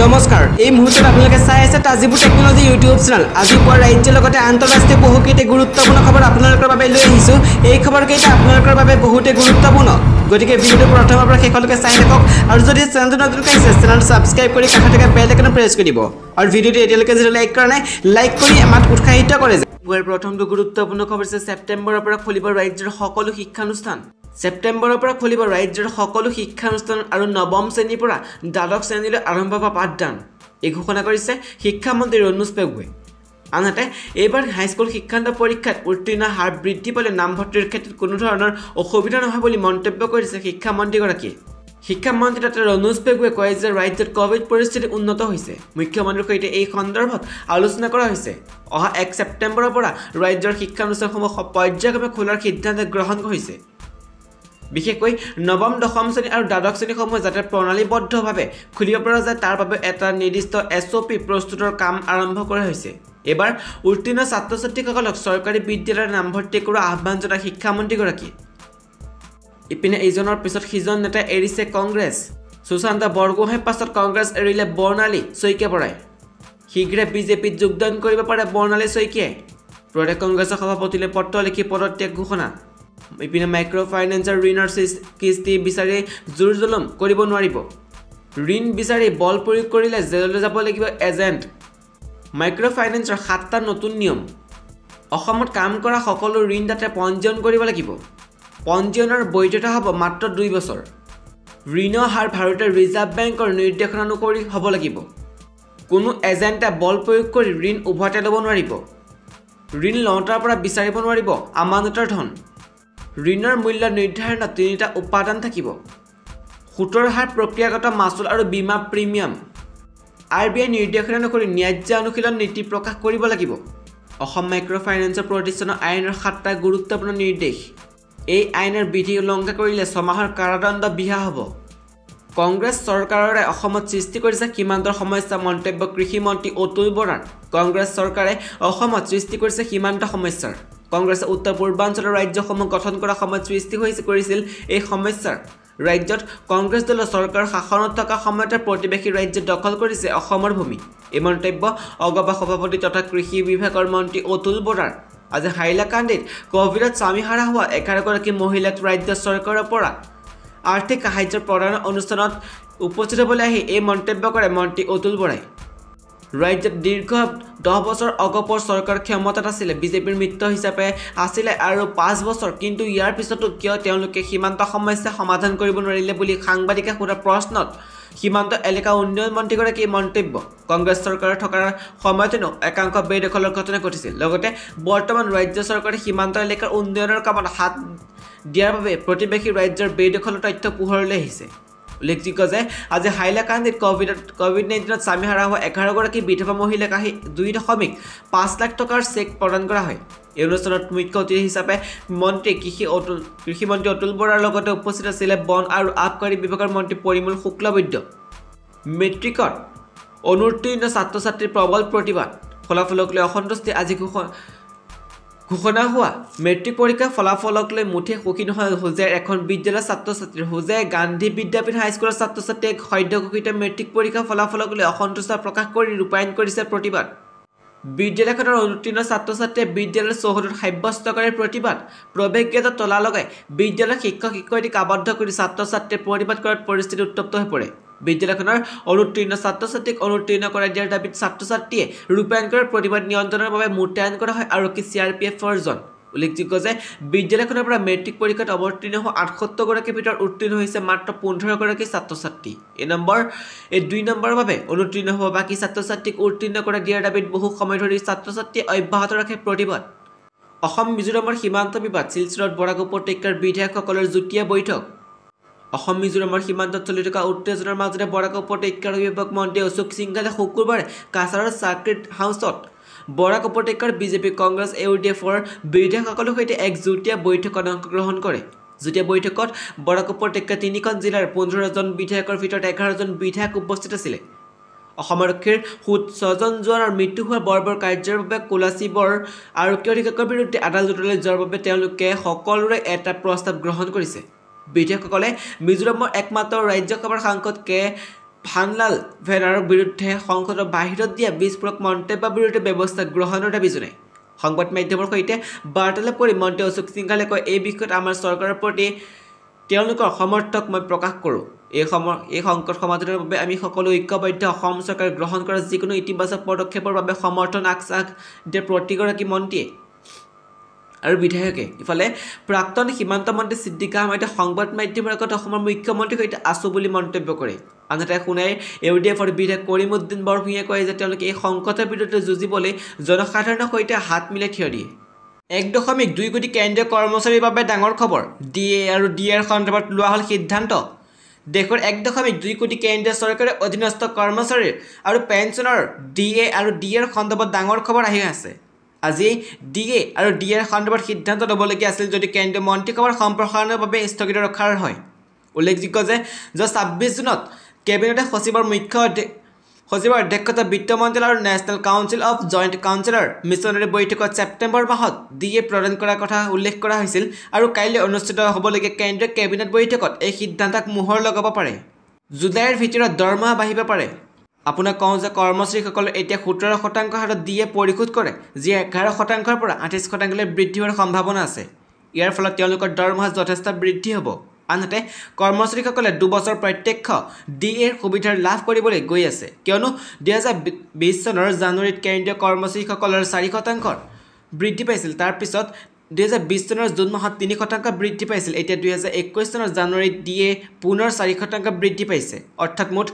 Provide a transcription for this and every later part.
নমস্কাৰ এই মুহূৰ্তত আপোনালোকে চাই আছে তাজিবু টেকনলজি ইউটিউব চেনেল আজি পুৱা ৰাজ্যৰ লগতে আন্তঃৰাষ্ট্ৰীয় বহুকেইটা গুৰুত্বপূৰ্ণ খবৰ আপোনালোকৰ বাবে লৈ আহিছো এই খবৰকেইটা আপোনালোকৰ বাবে বহুতে গুৰুত্বপূৰ্ণ গতিকে ভিডিঅটো প্ৰথমৰ পৰা শেষলৈকে চাই থাকক আৰু যদি চেনেলটো নতুনকৈ আছে চেনেলটো সাবস্ক্ৰাইব কৰি কাষতে থকা বেল আইকন প্ৰেছ কৰি দিব আৰু ভিডিঅটো এতিয়ালৈকে যদি লাইক কৰা নাই লাইক কৰি আমাক উৎসাহিত কৰে পুৱাৰ প্ৰথমটো গুৰুত্বপূৰ্ণ খবৰ আছে ছেপ্টেম্বৰৰ পৰা খুলিব ৰাজ্যৰ সকলো শিক্ষানুষ্ঠান ছেপ্টেম্বৰৰ পৰা খুলিব ৰাজ্যৰ সকলো শিক্ষানুষ্ঠান আৰু নৱম শ্ৰেণীৰ পৰা দ্বাদশ শ্ৰেণীলৈ আৰম্ভ হোৱা পাঠদান এই ঘোষণা কৰিছে শিক্ষামন্ত্ৰী ৰণোজ পেগুৱে আনহাতে এইবাৰ হাইস্কুল শিক্ষান্ত পৰীক্ষাত উত্তীৰ্ণ হাৰ বৃদ্ধি পালে নামভৰ্তিৰ ক্ষেত্ৰত কোনো ধৰণৰ অসুবিধা নহয় বুলি মন্তব্য কৰিছে শিক্ষামন্ত্ৰীগৰাকীয়ে শিক্ষামন্ত্ৰী ডক্টৰ ৰণোজ পেগুৱে কয় যে ৰাজ্যত কোভিড পৰিস্থিতি উন্নত হৈছে মুখ্যমন্ত্ৰীৰ সৈতে এই সন্দৰ্ভত আলোচনা কৰা হৈছে অহা 1 ছেপ্টেম্বৰৰ পৰা ৰাজ্যৰ শিক্ষানুষ্ঠানসমূহ পৰ্যায়ক্ৰমে খোলাৰ সিদ্ধান্ত গ্ৰহণ কৰিছে বিশেষকৈ নৱম দশম শ্ৰেণী আৰু দ্বাদশ শ্ৰেণীসমূহ যাতে প্ৰণালীবদ্ধভাৱে খুলিব পৰা যায় তাৰ বাবে এটা নিৰ্দিষ্ট এছঅপি প্ৰস্তুতৰ কাম আৰম্ভ কৰা হৈছে এবাৰ উত্তীৰ্ণ ছাত্ৰ-ছাত্ৰীসকলক চৰকাৰী বিদ্যালয়ত নামভৰ্তি কৰাৰ আহ্বান জনাই শিক্ষামন্ত্ৰীগৰাকীয়ে ইপিনে এইজনৰ পিছত সিজন নেতা এৰিছে কংগ্ৰেছ সুশান্ত বৰগোহাঁইৰ পাছত কংগ্ৰেছ এৰিলে বৰ্ণালী শইকীয়াই শীঘ্ৰে বিজেপিত যোগদান কৰিব পাৰে বৰ্ণালী শইকীয়াই প্ৰদেশ কংগ্ৰেছৰ সভাপতিলৈ পত্ৰ লিখি পদত্যাগ ঘোষণা ইপিনে মাইক্ৰ ফাইনেন্সৰ ঋণৰ কিস্তি বিচাৰি জোৰ জুলুম কৰিব নোৱাৰিব ঋণ বিচাৰি বল প্ৰয়োগ কৰিলে জেললৈ যাব লাগিব এজেণ্ট মাইক্ৰ ফাইনেন্সৰ 7টা নতুন নিয়ম অসমত কাম কৰা সকলো ঋণদাতাই পঞ্জীয়ন কৰিব লাগিব পঞ্জীয়নৰ বৈধতা হ'ব মাত্ৰ 2 বছৰ ঋণৰ হাৰ ভাৰতীয় ৰিজাৰ্ভ বেংকৰ নিৰ্দেশনা অনুসৰি হ'ব লাগিব কোনো এজেণ্টে বল প্ৰয়োগ কৰি ঋণ উভতাই ল'ব নোৱাৰিব ঋণ লওঁতাৰ পৰা বিচাৰিব নোৱাৰিব আমানতৰ ধন ঋণৰ মূল্য নিৰ্ধাৰণত 3টা উপাদান থাকিব সুতৰ হাৰ প্ৰক্ৰিয়াগত মাচুল আৰু বীমা প্ৰিমিয়াম আৰবিআই নিৰ্দেশনা অনুসৰি ন্যায্য অনুশীলন নীতি প্ৰকাশ কৰিব লাগিব অসম মাইক্ৰ ফাইনেন্সৰ প্ৰতিষ্ঠানৰ আইনৰ 7টা গুৰুত্বপূৰ্ণ নিৰ্দেশ এই আইনৰ বিধি উলংঘা কৰিলে 6 মাহৰ কাৰাদণ্ড বিহা হ'ব কংগ্ৰেছ চৰকাৰে অসমত সৃষ্টি কৰিছে সীমান্তৰ সমস্যা মন্তব্য কৃষি মন্ত্ৰী অতুল বৰাৰ কংগ্ৰেছ চৰকাৰে অসমত সৃষ্টি কৰিছে সীমান্ত সমস্যাৰ কংগ্ৰেছে উত্তৰ পূৰ্বাঞ্চলৰ ৰাজ্যসমূহ গঠন কৰা সময়ত সৃষ্টি কৰিছিল এই সমস্যাৰ ৰাজ্যত কংগ্ৰেছ দলৰ চৰকাৰ শাসনত থকা সময়তে প্ৰতিবেশী ৰাজ্য দখল কৰিছে অসমৰ ভূমি এই মন্তব্য অগবা সভাপতি তথা কৃষি বিভাগৰ মন্ত্ৰী অতুল বৰাৰ আজি হাইলাকান্দিত কোভিডত স্বামীহাৰা হোৱা 11গৰাকী মহিলাক ৰাজ্য চৰকাৰৰ পৰা আৰ্থিক সাহায্য প্ৰদানৰ অনুষ্ঠানত উপস্থিত হ'বলৈ আহি এই মন্তব্য কৰে মন্ত্ৰী অতুল বৰাই ৰাজ্যত দীৰ্ঘ 10 বছৰ অগপৰ চৰকাৰ ক্ষমতাত আছিল বিজেপিৰ মিত্ৰ হিচাপে আছিল আৰু 5 বছৰ কিন্তু ইয়াৰ পিছতো কিয় তেওঁলোকে সীমান্ত সমস্যা সমাধান কৰিব নোৱাৰিলে বুলি সাংবাদিকে সোধা প্ৰশ্নত সীমান্ত এলেকা উন্নয়ন মন্ত্ৰীগৰাকীৰ মন্তব্য কংগ্ৰেছ চৰকাৰ থকাৰ সময়তেনো একাংশ বেদখলৰ ঘটনা ঘটিছিল লগতে বৰ্তমান ৰাজ্য চৰকাৰে সীমান্ত এলেকাৰ উন্নয়নৰ কামত হাত দিয়াৰ বাবে প্ৰতিবেশী ৰাজ্যৰ বেদখলৰ তথ্য পোহৰলৈ আহিছে উল্লেখযোগ্য যে আজি হাইলাকান্দিত কোভিড-19ত স্বামীহাৰা হোৱা 11গৰাকী বিধৱা মহিলাক আহি 2.5 লাখ টকাৰ চেক প্ৰদান কৰা হয় এই অনুষ্ঠানত মুখ্য অতিথি হিচাপে কৃষি মন্ত্ৰী অতুল বৰাৰ লগতে উপস্থিত আছিল বন আৰু আবকাৰী বিভাগৰ মন্ত্ৰী পৰিমল শুক্লবৈদ্য মেট্ৰিকত অনুত্তীৰ্ণ ছাত্ৰ-ছাত্ৰীৰ প্ৰবল প্ৰতিবাদ ফলাফলক লৈ অসন্তুষ্টি আজি ঘোষণা হোৱা মেট্ৰিক পৰীক্ষাৰ ফলাফলক লৈ মুঠে সুখী নহয় হোজাইৰ এখন বিদ্যালয়ৰ ছাত্ৰ-ছাত্ৰী হোজাই গান্ধী বিদ্যাপীঠ হাইস্কুলৰ ছাত্ৰ-ছাত্ৰীয়ে সদ্য ঘোষিত মেট্ৰিক পৰীক্ষাৰ ফলাফলক লৈ অসন্তুষ্ট প্ৰকাশ কৰি ৰূপায়ণ কৰিছে প্ৰতিবাদ বিদ্যালয়খনৰ অনুত্তীৰ্ণ ছাত্ৰ-ছাত্ৰীয়ে বিদ্যালয়ৰ চৌহদত সাব্যস্তকাৰী প্ৰতিবাদ প্ৰৱেশ গেটত তলা লগাই বিদ্যালয়ৰ শিক্ষক-শিক্ষয়িত্ৰীক আবদ্ধ কৰি ছাত্ৰ-ছাত্ৰীয়ে প্ৰতিবাদ কৰাত পৰিস্থিতি উত্তপ্ত হৈ পৰে বিদ্যালয়খনৰ অনুত্তীৰ্ণ ছাত্ৰ-ছাত্ৰীক অনুত্তীৰ্ণ কৰাই দিয়াৰ দাবীত ছাত্ৰ-ছাত্ৰীয়ে ৰূপায়ণ কৰাৰ প্ৰতিবাদ নিয়ন্ত্ৰণৰ বাবে মোতায়েন কৰা হয় আৰক্ষী CRPFৰ জন উল্লেখযোগ্য যে বিদ্যালয়খনৰ পৰা মেট্ৰিক পৰীক্ষাত অৱতীৰ্ণ হোৱা 78গৰাকীৰ ভিতৰত উত্তীৰ্ণ হৈছে মাত্ৰ 15গৰাকী ছাত্ৰ-ছাত্ৰী এই 2 নম্বৰৰ বাবে অনুত্তীৰ্ণ হোৱা বাকী ছাত্ৰ-ছাত্ৰীক উত্তীৰ্ণ কৰাই দিয়াৰ দাবীত বহু সময় ধৰি ছাত্ৰ-ছাত্ৰীয়ে অব্যাহত ৰাখে প্ৰতিবাদ অসম মিজোৰামৰ সীমান্ত বিবাদ শিলচৰত বৰাক উপত্যকাৰ বিধায়কসকলৰ যুটীয়া বৈঠক অসম মিজোৰামৰ সীমান্তত চলি থকা উত্তেজনাৰ মাজতে বৰাক উপত্যকাৰ অভিভাৱক মন্ত্ৰী অশোক সিংঘালে শুকুৰবাৰে কাছাৰৰ চাৰ্কিট হাউচত বৰাক উপত্যকাৰ বিজেপি কংগ্ৰেছ AIUDFৰ বিধায়কসকলৰ সৈতে এক যুটীয়া বৈঠকত অংশগ্ৰহণ কৰে যুটীয়া বৈঠকত বৰাক উপত্যকাৰ 3খন জিলাৰ 15জন বিধায়কৰ ভিতৰত 11জন বিধায়ক উপস্থিত আছিল অসম আৰক্ষীৰ 6জন জোৱানৰ মৃত্যু হোৱা বৰ্বৰ কাৰ্যৰ বাবে কোলাচিবৰ আৰক্ষী অধীক্ষকৰ বিৰুদ্ধে আদালতলৈ যোৱাৰ বাবে তেওঁলোকে সকলোৰে এটা প্ৰস্তাৱ গ্ৰহণ কৰিছে বিধায়কসকলে মিজোৰামৰ একমাত্ৰ ৰাজ্যসভাৰ সাংসদ কে ভানলাল ভেনাৰৰ বিৰুদ্ধে সংসদৰ বাহিৰত দিয়া বিস্ফোৰক মন্তব্যৰ বিৰুদ্ধে ব্যৱস্থা গ্ৰহণৰ দাবী জনায় সংবাদ মাধ্যমৰ সৈতে বাৰ্তালাপ কৰি মন্ত্ৰী অশোক সিংঘালে কয় এই বিষয়ত আমাৰ চৰকাৰৰ প্ৰতি তেওঁলোকৰ সমৰ্থক মই প্ৰকাশ কৰোঁ এই সংকট সমাধানৰ বাবে আমি সকলো ঐক্যবদ্ধ অসম চৰকাৰে গ্ৰহণ কৰা যিকোনো ইতিবাচক পদক্ষেপৰ বাবে সমৰ্থন আগচাগ দিয়ে প্ৰতিগৰাকী মন্ত্ৰীয়ে আৰু বিধায়কে ইফালে প্ৰাক্তন সীমান্ত মন্ত্ৰী সিদ্দিক আহমেদে সংবাদ মাধ্যমৰ আগত অসমৰ মুখ্যমন্ত্ৰীৰ সৈতে আছো বুলি মন্তব্য কৰে আনহাতে শুনাই AIUDFৰ বিধায়ক কৰিমউদ্দিন বৰভূঞাই কয় যে তেওঁলোকে এই সংকটৰ বিৰুদ্ধে যুঁজিবলৈ জনসাধাৰণৰ সৈতে হাত মিলাই থিয় দিয়ে 1.2 কোটি কেন্দ্ৰীয় কৰ্মচাৰীৰ বাবে ডাঙৰ খবৰ DA আৰু DR সন্দৰ্ভত লোৱা হ'ল সিদ্ধান্ত দেশৰ 1.2 কোটি কেন্দ্ৰীয় চৰকাৰে অধীনস্থ কৰ্মচাৰী আৰু পেঞ্চনৰ DA আৰু DR সন্দৰ্ভত ডাঙৰ খবৰ আহি আছে আজি DA আৰু DR সন্দৰ্ভত সিদ্ধান্ত ল'বলগীয়া আছিল যদি কেন্দ্ৰীয় মন্ত্ৰীসভাৰ সম্প্ৰসাৰণৰ বাবে স্থগিত ৰখাৰ হয় উল্লেখযোগ্য যে 26 জুনত কেবিনেটে সচিবৰ অধ্যক্ষতা বিত্ত মন্ত্ৰালয় আৰু নেশ্যনেল কাউন্সিল অফ জইণ্ট কাউন্সিলৰ মিছনেৰী বৈঠকত ছেপ্টেম্বৰ মাহত DA প্ৰদান কৰাৰ কথা উল্লেখ কৰা হৈছিল আৰু কাইলৈ অনুষ্ঠিত হ'বলগীয়া কেন্দ্ৰীয় কেবিনেট বৈঠকত এই সিদ্ধান্তক মোহৰ লগাব পাৰে জুলাইৰ ভিতৰত দৰমহা বাঢ়িব পাৰে আপোনাক কওঁ যে কৰ্মচাৰীসকলে এতিয়া 17% হাৰত DA পৰিশোধ কৰে যি 11%ৰ পৰা 28%লৈ বৃদ্ধি হোৱাৰ সম্ভাৱনা আছে ইয়াৰ ফলত তেওঁলোকৰ দৰমহা যথেষ্ট বৃদ্ধি হ'ব আনহাতে কৰ্মচাৰীসকলে 2 বছৰ প্ৰত্যক্ষ DAৰ সুবিধাৰ লাভ কৰিবলৈ গৈ আছে কিয়নো 2020 চনৰ জানুৱাৰীত কেন্দ্ৰীয় কৰ্মচাৰীসকলৰ 4% বৃদ্ধি পাইছিল তাৰ পিছত 2020 চনৰ জুন মাহত 3% বৃদ্ধি পাইছিল এতিয়া 2021 চনৰ জানুৱাৰীত DA পুনৰ 4% বৃদ্ধি পাইছে অৰ্থাৎ মুঠ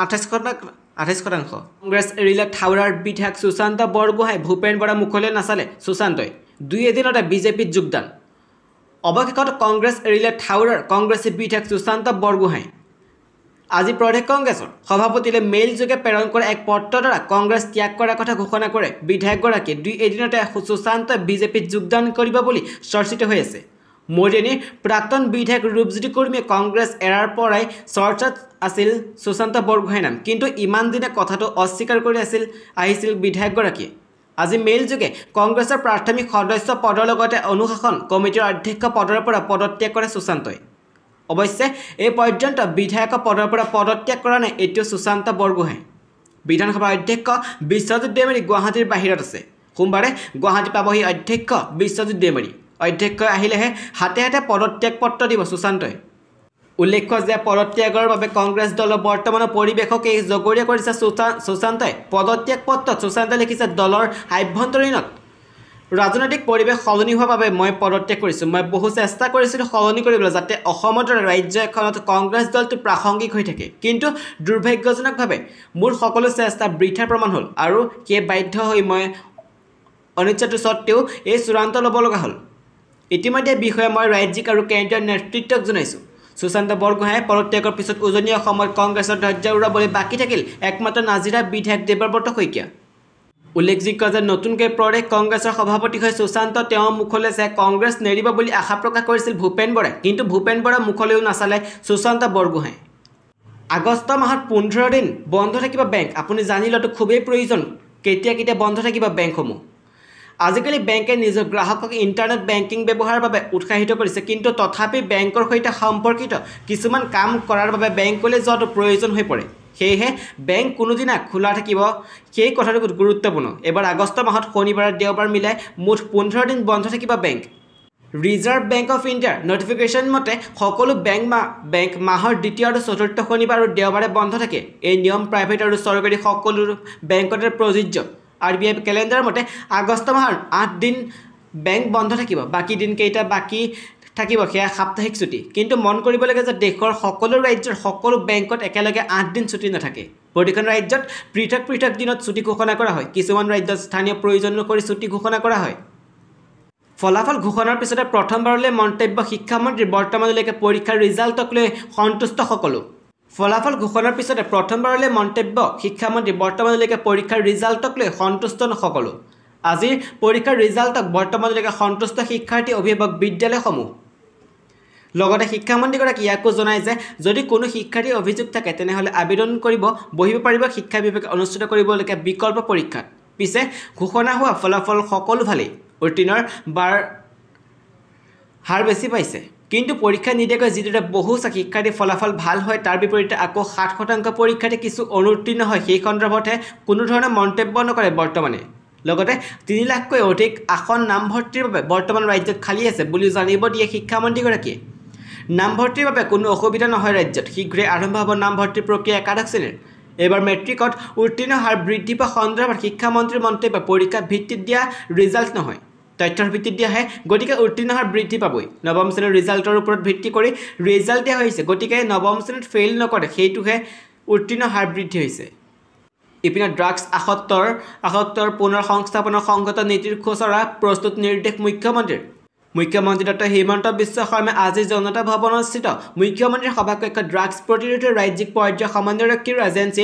28%। কংগ্ৰেছ এৰিলে থাউৰাৰ বিধায়ক সুশান্ত বৰগোহাঁই ভূপেন বৰা মুখলৈ নাচালে সুশান্তই 2 এদিনতে বিজেপিত যোগদান অৱশেষত কংগ্ৰেছ এৰিলে থাউৰাৰ কংগ্ৰেছী বিধায়ক সুশান্ত বৰগোহাঁই আজি প্ৰদেশ কংগ্ৰেছৰ সভাপতিলৈ মেইল যোগে প্ৰেৰণ কৰা এক পত্ৰৰ দ্বাৰা কংগ্ৰেছ ত্যাগ কৰাৰ কথা ঘোষণা কৰে বিধায়কগৰাকীয়ে 2 এদিনতে সুশান্তই বিজেপিত যোগদান কৰিব বুলি চৰ্চিত হৈ আছে মোৰেনীৰ প্ৰাক্তন বিধায়ক ৰূপজ্যোতি কুৰ্মীয়ে কংগ্ৰেছ এৰাৰ পৰাই চৰ্চাত আছিল সুশান্ত বৰগোহাঁইৰ নাম কিন্তু ইমান দিনে কথাটো অস্বীকাৰ কৰি আহিছিল বিধায়কগৰাকীয়ে আজি মেইল যোগে কংগ্ৰেছৰ প্ৰাথমিক সদস্য পদৰ লগতে অনুশাসন কমিটিৰ অধ্যক্ষ পদৰ পৰা পদত্যাগ কৰে সুশান্তই অৱশ্যে এই পৰ্যন্ত বিধায়ক পদৰ পৰা পদত্যাগ কৰা নাই এতিয়াও সুশান্ত বৰগোহাঁই বিধানসভাৰ অধ্যক্ষ বিশ্বজিৎ দেউমাৰী গুৱাহাটীৰ বাহিৰত আছে সোমবাৰে গুৱাহাটী পাবহি অধ্যক্ষ বিশ্বজিৎ দেউমাৰী অধ্যক্ষ আহিলেহে হাতে হাতে পদত্যাগ পত্ৰ দিব সুশান্তই উল্লেখ্য যে পদত্যাগৰ বাবে কংগ্ৰেছ দলৰ বৰ্তমানৰ পৰিৱেশকে জগৰীয়া কৰিছে সুশান্তই পদত্যাগ পত্ৰত সুশান্তই লিখিছে দলৰ আভ্যন্তৰীণত ৰাজনৈতিক পৰিৱেশ সলনি হোৱাৰ বাবে মই পদত্যাগ কৰিছোঁ মই বহু চেষ্টা কৰিছিলোঁ সলনি কৰিবলৈ যাতে অসমৰ দৰে ৰাজ্য এখনত কংগ্ৰেছ দলটো প্ৰাসংগিক হৈ থাকে কিন্তু দুৰ্ভাগ্যজনকভাৱে মোৰ সকলো চেষ্টা বৃথাৰ প্ৰমাণ হ'ল আৰু সেয়ে বাধ্য হৈ মই অনিচ্ছাটো সত্ত্বেও এই চূড়ান্ত ল'ব লগা হ'ল ইতিমধ্যে বিষয়ে মই ৰাজ্যিক আৰু কেন্দ্ৰীয় নেতৃত্বক জনাইছোঁ সুশান্ত বৰগোহাঁই পদত্যাগৰ পিছত উজনি অসমত কংগ্ৰেছৰ ধৈৰ্য উৰাবলৈ বাকী থাকিল একমাত্ৰ নাজিৰা বিধায়ক দেৱব্ৰত শইকীয়া উল্লেখযোগ্য যে নতুনকৈ প্ৰদেশ কংগ্ৰেছৰ সভাপতি হৈ সুশান্ত তেওঁৰ মুখলৈ চাই কংগ্ৰেছ নেৰিব বুলি আশা প্ৰকাশ কৰিছিল ভূপেন বৰাই কিন্তু ভূপেন বৰাৰ মুখলৈও নাচালে সুশান্ত বৰগোহাঁই আগষ্ট মাহত 15 দিন বন্ধ থাকিব বেংক আপুনি জানি লোৱাটো খুবেই প্ৰয়োজন কেতিয়া বন্ধ থাকিব বেংকসমূহ আজিকালি বেংকে নিজৰ গ্ৰাহকক ইণ্টাৰনেট বেংকিং ব্যৱহাৰৰ বাবে উৎসাহিত কৰিছে কিন্তু তথাপি বেংকৰ সৈতে সম্পৰ্কিত কিছুমান কাম কৰাৰ বাবে বেংকলৈ যোৱাটো প্ৰয়োজন হৈ পৰে সেয়েহে বেংক কোনোদিনা খোলা থাকিব সেই কথাটো গুৰুত্বপূৰ্ণ এবাৰ আগষ্ট মাহত শনিবাৰ দেওবাৰ মিলাই মুঠ 15 দিন বন্ধ থাকিব বেংক ৰিজাৰ্ভ বেংক অফ ইণ্ডিয়াৰ নটিফিকেশ্যন মতে সকলো বেংক মাহৰ দ্বিতীয় আৰু চতুৰ্থ শনিবাৰ আৰু দেওবাৰে বন্ধ থাকে এই নিয়ম প্ৰাইভেট আৰু চৰকাৰী সকলো বেংকতে প্ৰযোজ্য RBI কেলেণ্ডাৰ মতে আগষ্ট মাহৰ 8 দিন বেংক বন্ধ থাকিব বাকি দিন কেইটা বাকি থাকিব সেয়া সাপ্তাহিক ছুটি কিন্তু মন কৰিব লাগে যে দেশৰ সকলো ৰাজ্যৰ সকলো বেংকত একেলগে 8 দিন ছুটি নাথাকে প্ৰতিখন ৰাজ্যত পৃথক দিনত ছুটি ঘোষণা কৰা হয় কিছুমান ৰাজ্যত স্থানীয় প্ৰয়োজন অনুসৰি ছুটি ঘোষণা কৰা হয় ফলাফল ঘোষণাৰ পিছতে প্ৰথমবাৰলৈ মন্তব্য শিক্ষামন্ত্ৰী বৰ্তমানলৈকে পৰীক্ষাৰ ৰিজাল্টক লৈ সন্তুষ্ট সকলো ফলাফল ঘোষণাৰ পিছতে প্ৰথমবাৰলৈ মন্তব্য শিক্ষামন্ত্ৰী বৰ্তমানলৈকে পৰীক্ষাৰ ৰিজাল্টক লৈ সন্তুষ্ট সকলো আজিৰ পৰীক্ষাৰ ৰিজাল্টক বৰ্তমানলৈকে সন্তুষ্ট শিক্ষাৰ্থী অভিভাৱক বিদ্যালয়সমূহ লগতে শিক্ষামন্ত্ৰীগৰাকী ইয়াকো জনায় যে যদি কোনো শিক্ষাৰ্থীৰ অভিযোগ থাকে তেনেহ'লে আবেদন কৰিব বহিব পাৰিব শিক্ষা বিভাগে অনুষ্ঠিত কৰিবলগীয়া বিকল্প পৰীক্ষাত পিছে ঘোষণা হোৱা ফলাফল সকলো ভালেই উত্তীৰ্ণৰ হাৰ বেছি পাইছে কিন্তু পৰীক্ষা নিদিয়াকৈ যিদৰে বহু শিক্ষাৰ্থীৰ ফলাফল ভাল হয় তাৰ বিপৰীতে আকৌ 60% পৰীক্ষাৰ্থী কিছু অনুত্তীৰ্ণ হয় সেই সন্দৰ্ভতহে কোনো ধৰণৰ মন্তব্য নকৰে বৰ্তমানে লগতে 3 লাখকৈ অধিক আসন নামভৰ্তিৰ বাবে বৰ্তমান ৰাজ্যত খালী আছে বুলি জানিব দিয়ে শিক্ষামন্ত্ৰীগৰাকীয়ে নামভৰ্তিৰ বাবে কোনো অসুবিধা নহয় ৰাজ্যত শীঘ্ৰে আৰম্ভ হ'ব নামভৰ্তিৰ প্ৰক্ৰিয়া একাদশ শ্ৰেণীৰ এবাৰ মেট্ৰিকত উত্তীৰ্ণ হাৰ বৃদ্ধি পোৱা সন্দৰ্ভত শিক্ষামন্ত্ৰীৰ মন্তব্য পৰীক্ষা ভিত্তিত দিয়া ৰিজাল্ট নহয় তথ্যৰ ভিত্তিত দিয়াহে গতিকে উত্তীৰ্ণ হাৰ বৃদ্ধি পাবই নৱম শ্ৰেণীৰ ৰিজাল্টৰ ওপৰত ভিত্তি কৰি ৰিজাল্ট দিয়া হৈছে গতিকে নৱম শ্ৰেণীত ফেইল নকৰে সেইটোহে উত্তীৰ্ণ হাৰ বৃদ্ধি হৈছে ইপিনে ড্ৰাগছ আসক্তৰ পুনৰ সংস্থাপনৰ সংগত নীতিৰ খচৰা প্ৰস্তুত নিৰ্দেশ মুখ্যমন্ত্ৰী ডক্টৰ হিমন্ত বিশ্ব শৰ্মাই আজি জনতা ভৱনস্থিত মুখ্যমন্ত্ৰীৰ সভাকক্ষত ড্ৰাগছ প্ৰতিৰোধী ৰাজ্যিক পৰ্যায়ৰ সমন্বয়ৰক্ষী এজেন্সি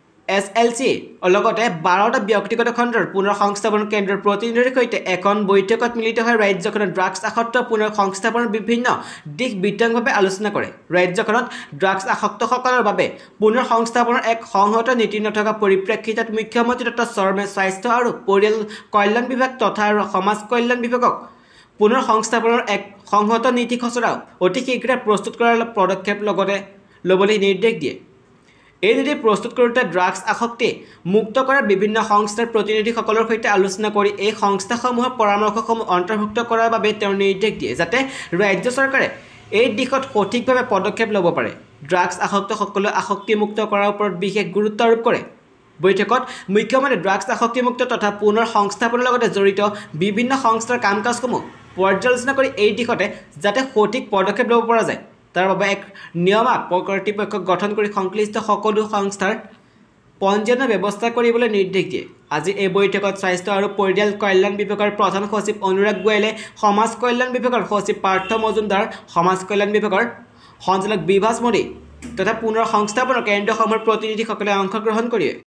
SLC লগতে 12টা ব্যক্তিগত খণ্ডৰ পুনৰ সংস্থাপন কেন্দ্ৰৰ প্ৰতিনিধিৰ সৈতে এখন বৈঠকত মিলিত হৈ ৰাজ্যখনত ড্ৰাগছ আসক্ত পুনৰ সংস্থাপনৰ বিভিন্ন দিশ বিতংভাৱে আলোচনা কৰে ৰাজ্যখনত ড্ৰাগছ আসক্তসকলৰ বাবে পুনৰ সংস্থাপনৰ এক সংহত নীতি নথকা পৰিপ্ৰেক্ষিতত মুখ্যমন্ত্ৰী ডক্টৰ শৰ্মাই স্বাস্থ্য আৰু পৰিয়াল কল্যাণ বিভাগ তথা সমাজ কল্যাণ বিভাগক পুনৰ সংস্থাপনৰ এক সংহত নীতি খচৰা অতি শীঘ্ৰে প্ৰস্তুত কৰাৰ পদক্ষেপ লগতে ল'বলৈ নিৰ্দেশ দিয়ে এই নীতি প্ৰস্তুত কৰোঁতে ড্ৰাগছ আসক্তি মুক্ত কৰাৰ বিভিন্ন সংস্থাৰ প্ৰতিনিধিসকলৰ সৈতে আলোচনা কৰি এই সংস্থাসমূহৰ পৰামৰ্শসমূহ অন্তৰ্ভুক্ত কৰাৰ বাবে তেওঁ নিৰ্দেশ দিয়ে যাতে ৰাজ্য চৰকাৰে এই দিশত সঠিকভাৱে পদক্ষেপ ল'ব পাৰে ড্ৰাগছ আসক্তসকলক আসক্তিমুক্ত কৰাৰ ওপৰত বিশেষ গুৰুত্ব আৰোপ কৰে বৈঠকত মুখ্যমন্ত্ৰী ড্ৰাগছ আসক্তিমুক্ত তথা পুনৰ সংস্থাপনৰ লগতে জড়িত বিভিন্ন সংস্থাৰ কাম কাজসমূহ পৰ্যালোচনা কৰি এই দিশতে যাতে সঠিক পদক্ষেপ ল'ব পৰা যায় তাৰ বাবে এক নিয়মা কৰ্তৃপক্ষ গঠন কৰি সংশ্লিষ্ট সকলো সংস্থাৰ পঞ্জীয়নৰ ব্যৱস্থা কৰিবলৈ নিৰ্দেশ দিয়ে আজি এই বৈঠকত স্বাস্থ্য আৰু পৰিয়াল কল্যাণ বিভাগৰ প্ৰধান সচিব অনুৰাগ গোয়েলে সমাজ কল্যাণ বিভাগৰ সচিব পাৰ্থ মজুমদাৰ সমাজ কল্যাণ বিভাগৰ সঞ্চালক বিভাস মোদী তথা পুনৰ সংস্থাপনৰ কেন্দ্ৰসমূহৰ প্ৰতিনিধিসকলে অংশগ্ৰহণ কৰে